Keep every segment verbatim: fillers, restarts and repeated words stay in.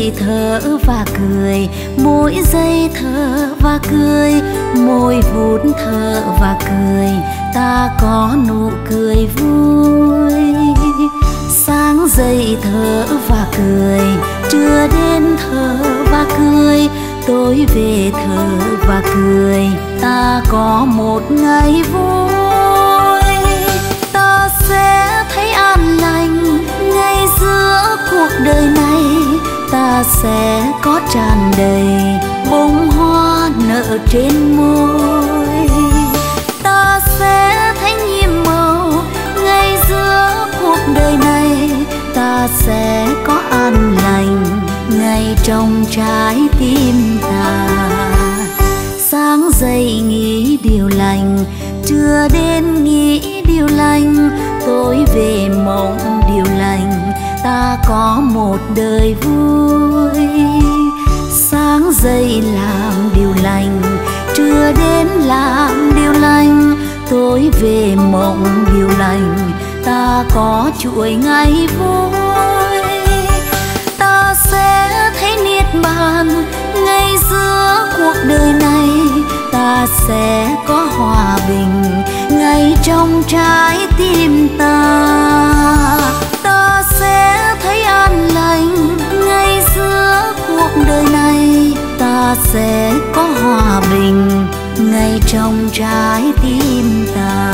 giây thở và cười, mỗi giây thở và cười, mỗi phút thở và cười, ta có nụ cười vui. Sáng dậy thở và cười, trưa đến thở và cười, tối về thở và cười, ta có một ngày vui. Ta sẽ thấy an lành ngay giữa cuộc đời này, ta sẽ có tràn đầy bông hoa nở trên môi. Ta sẽ thấy nhiệm màu ngay giữa cuộc đời này, ta sẽ có an lành ngay trong trái tim ta. Sáng dậy nghĩ điều lành, trưa đến nghĩ điều lành, tối về mộng điều lành, ta có một đời vui. Sáng dậy làm điều lành, trưa đến làm điều lành, tối về mộng điều lành, ta có chuỗi ngày vui. Ta sẽ thấy niết bàn ngay giữa cuộc đời này, ta sẽ có hòa bình ngay trong trái tim ta. Ta sẽ thấy an lành ngay giữa cuộc đời này, ta sẽ có hòa bình ngay trong trái tim ta.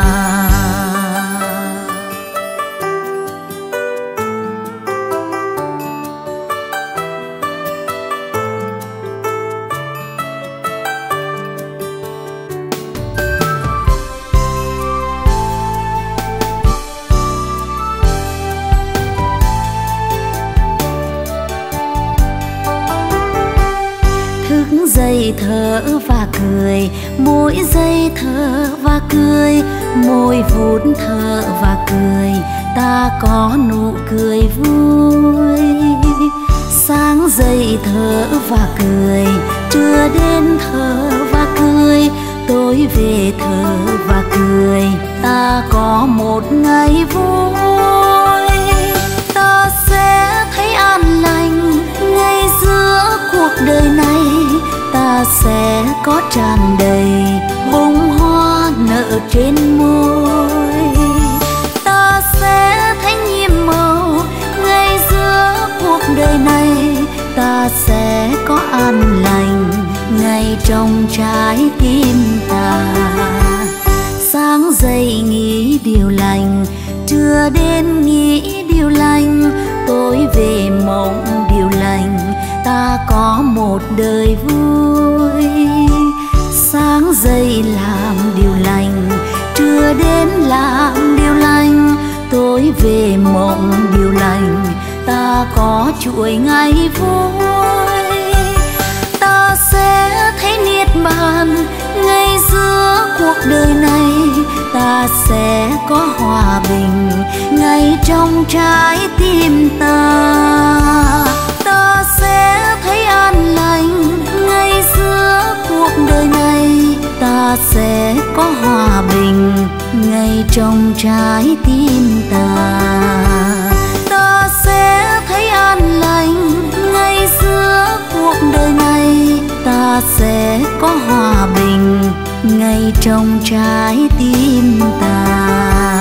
Giây thở và cười, mỗi giây thở và cười, mỗi phút thở và cười, ta có nụ cười vui. Sáng dậy thở và cười, trưa đến thở và cười, tối về thở và cười, ta có một ngày vui. Ta sẽ thấy an lành ngay giữa cuộc đời này, ta sẽ có tràn đầy bông hoa nở trên môi. Ta sẽ thấy nhiệm màu ngay giữa cuộc đời này, ta sẽ có an lành ngay trong trái tim ta. Sáng dậy nghĩ điều lành, trưa đến nghĩ điều lành, tối về mộng điều lành, ta có một đời vui. Sáng dậy làm điều lành, trưa đến làm điều lành, tối về mộng điều lành, ta có chuỗi ngày vui. Ta sẽ thấy niết bàn ngay giữa cuộc đời này, ta sẽ có hòa bình ngay trong trái tim ta. Ta sẽ thấy an lành ngay giữa cuộc đời này, ta sẽ có hòa bình ngay trong trái tim ta. Ta sẽ thấy an lành ngay giữa cuộc đời này, ta sẽ có hòa bình ngay trong trái tim ta.